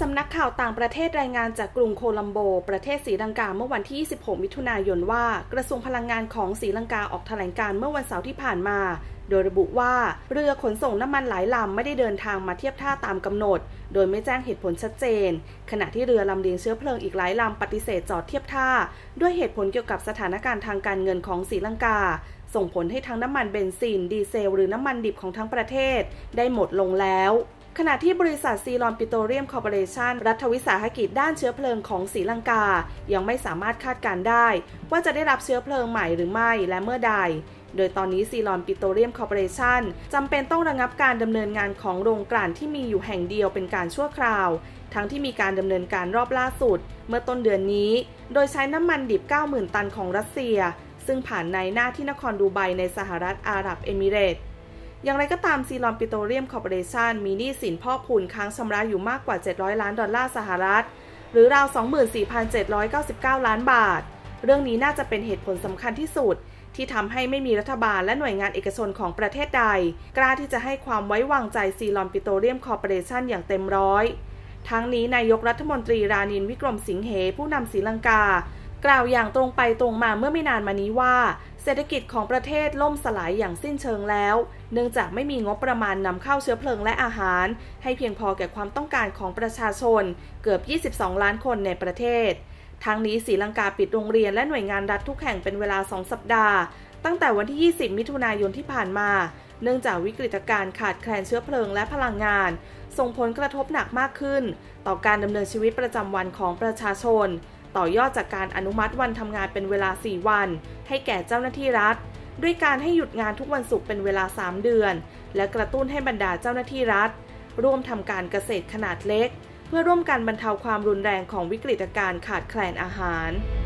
ำนักข่าวต่างประเทศรายงานจากกรุงโคลัมโบประเทศศรีลังกาเมื่อวันที่ 26 มิถุนายนว่ากระทรวงพลังงานของศรีลังกาออกแถลงการเมื่อวันเสาร์ที่ผ่านมาโดยระบุว่าเรือขนส่งน้ำมันหลายลำไม่ได้เดินทางมาเทียบท่าตามกำหนดโดยไม่แจ้งเหตุผลชัดเจนขณะที่เรือลำเลียงเชื้อเพลิงอีกหลายลำปฏิเสธจอดเทียบท่าด้วยเหตุผลเกี่ยวกับสถานการณ์ทางการเงินของศรีลังกาส่งผลให้ทั้งน้ำมันเบนซินดีเซลหรือน้ำมันดิบของทั้งประเทศได้หมดลงแล้วขณะที่บริษัทซีลอนปิโตรเลียมคอร์ปอเรชั่นรัฐวิสาหกิจด้านเชื้อเพลิงของศรีลังกายังไม่สามารถคาดการณ์ได้ว่าจะได้รับเชื้อเพลิงใหม่หรือไม่และเมื่อใดโดยตอนนี้ซีลอนปิโตรเลียมคอร์ปอเรชั่นจำเป็นต้องระงับการดำเนินงานของโรงกลั่นที่มีอยู่แห่งเดียวเป็นการชั่วคราวทั้งที่มีการดำเนินการรอบล่าสุดเมื่อต้นเดือนนี้โดยใช้น้ำมันดิบ 90,000 ตันของรัสเซียซึ่งผ่านในหน้าที่นครดูไบในสหรัฐอาหรับเอมิเรตส์อย่างไรก็ตามซีลอนปิโตรเลียมคอร์ปอเรชั่นมีหนี้สินพอกพูนค้างชำระอยู่มากกว่า$700 ล้านสหรัฐหรือราว 24,799 ล้านบาทเรื่องนี้น่าจะเป็นเหตุผลสำคัญที่สุดที่ทำให้ไม่มีรัฐบาลและหน่วยงานเอกชนของประเทศใดกล้าที่จะให้ความไว้วางใจซีลอนปิโตรเลียมคอร์ปอเรชั่นอย่างเต็มร้อยทั้งนี้นายกรัฐมนตรีรานินวิกรมสิงเหผู้นำศรีลังกากล่าวอย่างตรงไปตรงมาเมื่อไม่นานมานี้ว่าเศรษฐกิจของประเทศล่มสลายอย่างสิ้นเชิงแล้วเนื่องจากไม่มีงบประมาณนำเข้าเชื้อเพลิงและอาหารให้เพียงพอแก่ความต้องการของประชาชนเกือบ22 ล้านคนในประเทศทั้งนี้ศรีลังกาปิดโรงเรียนและหน่วยงานรัฐทุกแห่งเป็นเวลา2 สัปดาห์ตั้งแต่วันที่ 20 มิถุนายนที่ผ่านมาเนื่องจากวิกฤตการณ์ขาดแคลนเชื้อเพลิงและพลังงานส่งผลกระทบหนักมากขึ้นต่อการดำเนินชีวิตประจำวันของประชาชนต่อยอดจากการอนุมัติวันทำงานเป็นเวลา 4 วันให้แก่เจ้าหน้าที่รัฐด้วยการให้หยุดงานทุกวันศุกร์เป็นเวลา 3 เดือนและกระตุ้นให้บรรดาเจ้าหน้าที่รัฐร่วมทำการเกษตรขนาดเล็กเพื่อร่วมกันบรรเทาความรุนแรงของวิกฤตการณ์ขาดแคลนอาหาร